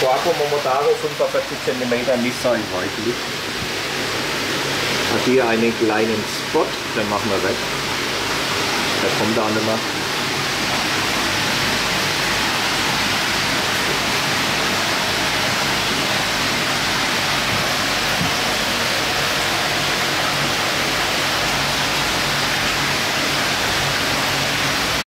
Vakuum Momotaro 45 cm Nissan White. Hat hier einen kleinen Spot, den machen wir weg. Der kommt da nicht mehr.